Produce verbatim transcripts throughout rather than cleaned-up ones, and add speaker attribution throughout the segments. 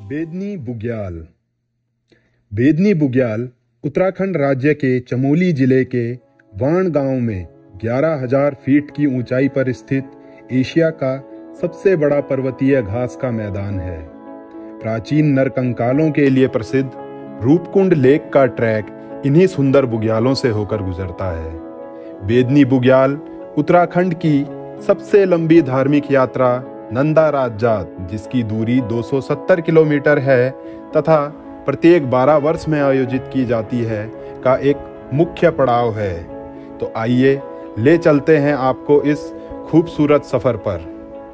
Speaker 1: बेदनी बुग्याल। बेदनी बुग्याल उत्तराखंड राज्य के चमोली जिले के वाण गांव में ग्यारह हज़ार फीट की ऊंचाई पर स्थित एशिया का सबसे बड़ा पर्वतीय घास का मैदान है। प्राचीन नरकंकालों के लिए प्रसिद्ध रूपकुंड लेक का ट्रैक इन्हीं सुंदर बुग्यालों से होकर गुजरता है। बेदनी बुग्याल उत्तराखंड की सबसे लंबी धार्मिक यात्रा नंदा राजात, जिसकी दूरी दो सौ सत्तर किलोमीटर है तथा प्रत्येक बारह वर्ष में आयोजित की जाती है, का एक मुख्य पड़ाव है। तो आइए ले चलते हैं आपको इस खूबसूरत सफर पर।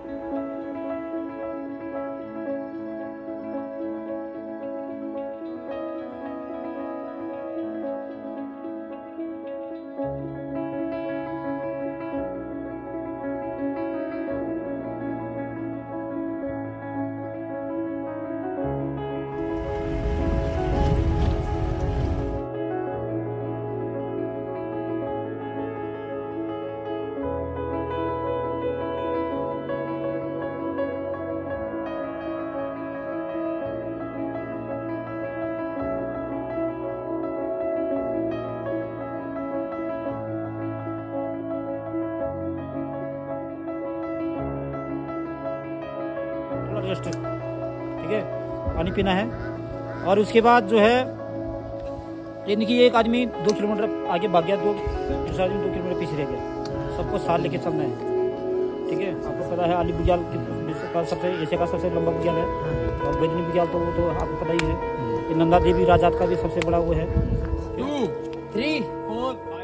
Speaker 2: रेस्ट, ठीक है, पानी पीना है। और उसके बाद जो है यानी कि एक आदमी दो किलोमीटर आगे भाग गया, दो दूसरा आदमी दो किलोमीटर पीछे रह गया, सबको साथ लेके चलना है, ठीक है। आपको पता है अली बुग्याल का सबसे एशिया का सबसे लंबा बुग्याल है, और बेदनी बुग्याल तो वो तो आपको पता ही है। ये नंदा देवी राजात का भी सबसे बड़ा वो है। टू थ्री फोर फाइव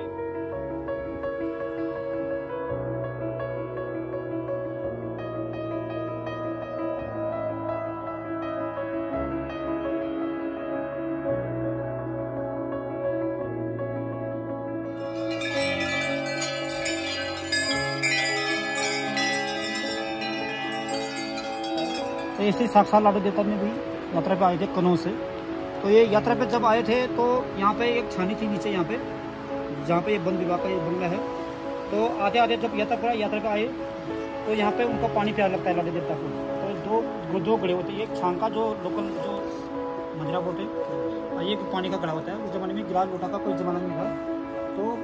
Speaker 2: तो ऐसे साक्षात लाडो देवता में भी यात्रा पे आए थे कनौज से। तो ये यात्रा पे जब आए थे तो यहाँ पे एक छानी थी नीचे, यहाँ पे जहाँ पे ये वन विभाग का ये बंगला है। तो आते आते जब यात्रा पर यात्रा पे आए तो यहाँ पे उनको पानी प्यार लगता है लाडो देवता को। तो दो दो गड़े होते हैं, एक छान का जो लोकल जो मजरा बोलते हैं, और एक पानी का गड़ा होता है। उस जमाने में गिलास लोटा का कोई जमाना नहीं था। तो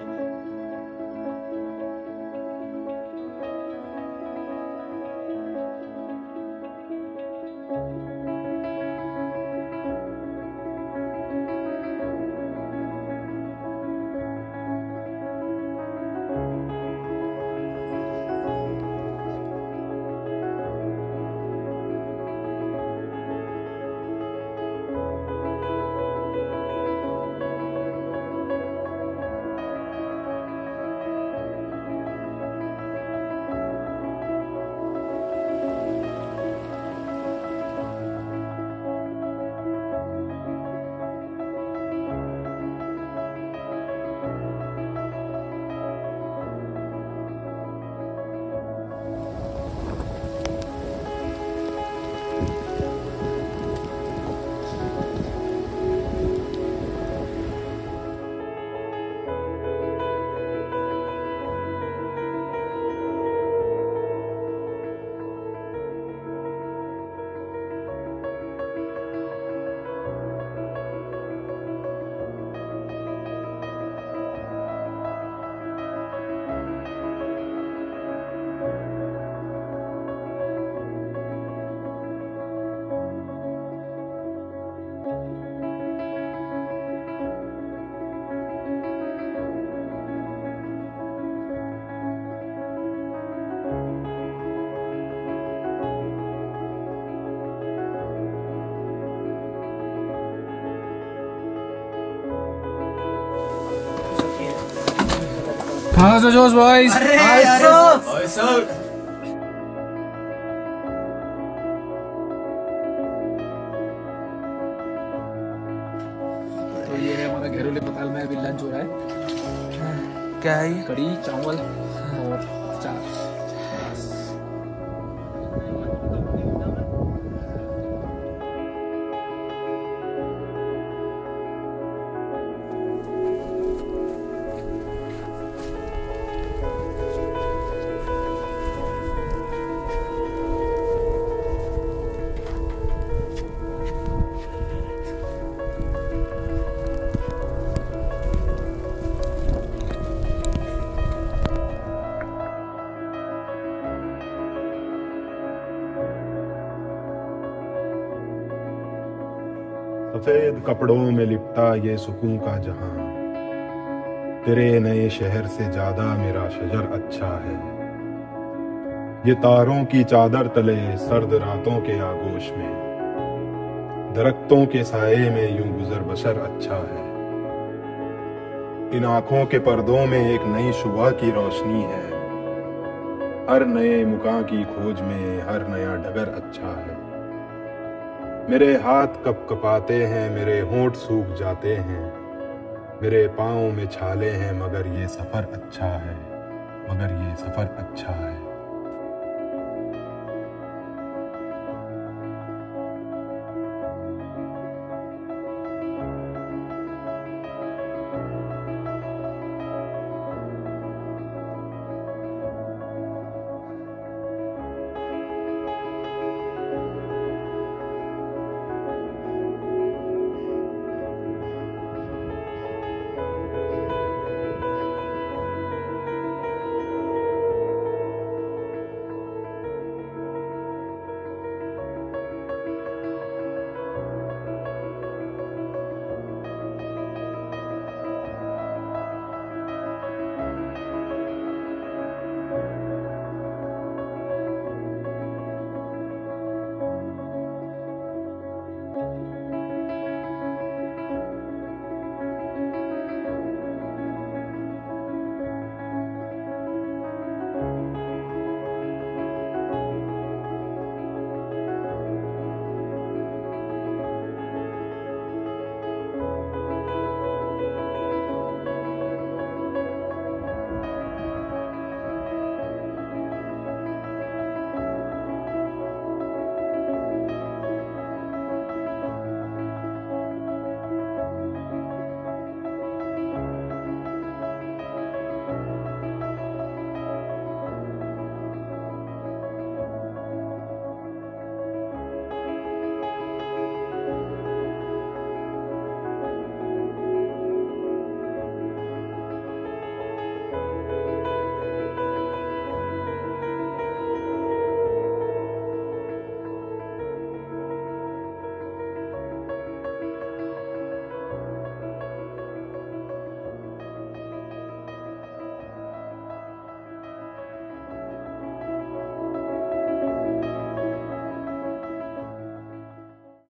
Speaker 3: हाँ सर जोश बॉयज।
Speaker 4: अरे अरे सर
Speaker 3: तो ये है हमारा घैरोली अस्पताल में अभी लंच हो रहा है।
Speaker 4: क्या है ये?
Speaker 3: कड़ी चावल और चार।
Speaker 1: सफेद कपड़ों में लिपटा ये सुकून का जहां, तेरे नए शहर से ज्यादा मेरा शजर अच्छा है। ये तारों की चादर तले सर्द रातों के आगोश में, दरख्तों के साये में यूं गुजर बसर अच्छा है। इन आंखों के पर्दों में एक नई सुबह की रोशनी है, हर नए मुकाम की खोज में हर नया डगर अच्छा है। मेरे हाथ कप कपाते हैं, मेरे होंठ सूख जाते हैं, मेरे पाँव में छाले हैं, मगर ये सफर अच्छा है, मगर ये सफर अच्छा है।